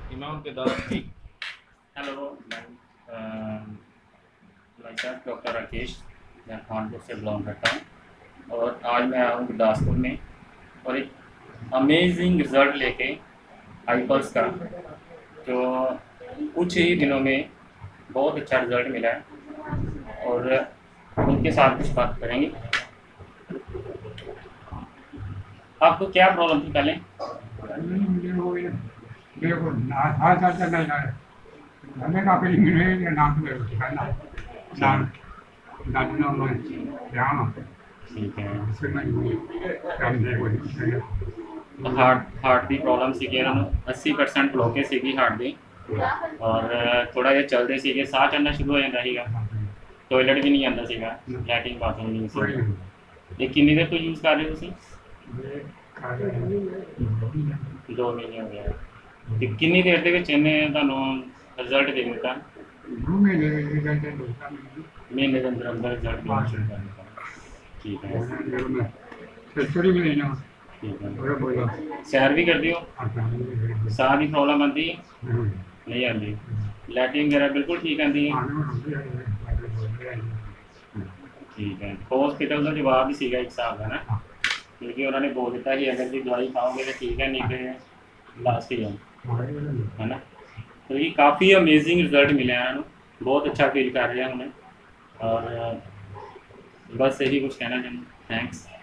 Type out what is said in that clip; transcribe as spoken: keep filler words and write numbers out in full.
इमाम के दादा ठीक। हेलो मैं डॉक्टर राकेश, मैं कानपुर से बिलोंग करता हूँ और आज मैं आया हूँ गुरदासपुर में और एक अमेजिंग रिज़ल्ट लेके आई पल्स का, जो कुछ ही दिनों में बहुत अच्छा रिज़ल्ट मिला है और उनके साथ कुछ बात करेंगे। आपको क्या प्रॉब्लम थी पहले? मुझे वो ये मेरे को ना था था था नहीं है हमें का फिर मेरे नाम पे करना नाम नाम में ध्यान ठीक है। इसमें मैं काम दे वो ਹਾਰਟ ਹਾਰਟ ਦੀ ਪ੍ਰੋਬਲਮ ਸੀਗੀ ਇਹਨਾਂ ਨੂੰ अस्सी परसेंट ਬਲੋਕੇ ਸੀਗੀ ਹਾਰਟ ਦੀ ਔਰ ਥੋੜਾ ਜਿਹਾ ਚੱਲਦੇ ਸੀਗੇ, ਸਾਹ ਚੜਨਾ ਸ਼ੁਰੂ ਹੋ ਜਾਂਦਾ ਸੀਗਾ, ਟੋਇਲਟ ਵੀ ਨਹੀਂ ਆਉਂਦਾ ਸੀਗਾ, ਲੈਟਰਿੰਗ ਬਾਥਰੂਮ ਨਹੀਂ ਸੀ। ਇਹ ਕਿੰਨੀ ਦੇਰ ਤੋਂ ਯੂਜ਼ ਕਰ ਰਹੇ ਹੋ ਤੁਸੀਂ? ਦੋ ਮਹੀਨੇ ਹੋ ਗਏ। ਤੇ ਕਿੰਨੀ ਦੇਰ ਦੇ ਵਿੱਚ ਇਹਨੇ ਤੁਹਾਨੂੰ ਰਿਜ਼ਲਟ ਦੇ ਦਿੱਤਾ? घूमे ले जाते हैं ਮਹੀਨੇ ਦੇ ਅੰਦਰ ਅੰਦਰ ਰਿਜ਼ਲਟ ਦੇਣਾ ਸ਼ੁਰੂ ਕਰ ਦਿੱਤਾ। ਠੀਕ ਹੈ, सेंचुरी में लेना ਠੀਕ ਹੈ। और बोलो ਸੈਰ ਵੀ ਕਰਦੇ ਹੋ? आता ਸਾਹ ਦੀ ਪ੍ਰੋਬਲਮ ਆਉਂਦੀ है ਨਹੀਂ ਆਉਂਦੀ? ਲੈਟਰਿੰਗ ਵਗੈरह ਬਿਲਕੁਲ ਠੀਕ ਆਉਂਦੀ ਹੈ? ਠੀਕ ਹੈ। ਹਸਪੀਟਲ ਦਾ ਜਵਾਬ ਵੀ ਸੀਗਾ ਇੱਕ ਹਿਸਾਬ ਦਾ ਨਾ, ਕਿਉਂਕਿ ਉਹਨਾਂ ਨੇ ਬੋਲ ਦਿੱਤਾ ਸੀ ਅਗਰ ਜੀ ਦਵਾਈ ਖਾਓਗੇ ਤਾਂ ਠੀਕ ਹੈ, ਨਹੀਂ ਤੇ ਲਾਸਟ ਹੀ ਹੈ ਹੈ ਨਾ। तो ये काफ़ी अमेजिंग रिजल्ट मिले हैं इन्हों, बहुत अच्छा फील कर रहे हैं उन्हें और बस यही कुछ कहना चाहूँ। थैंक्स।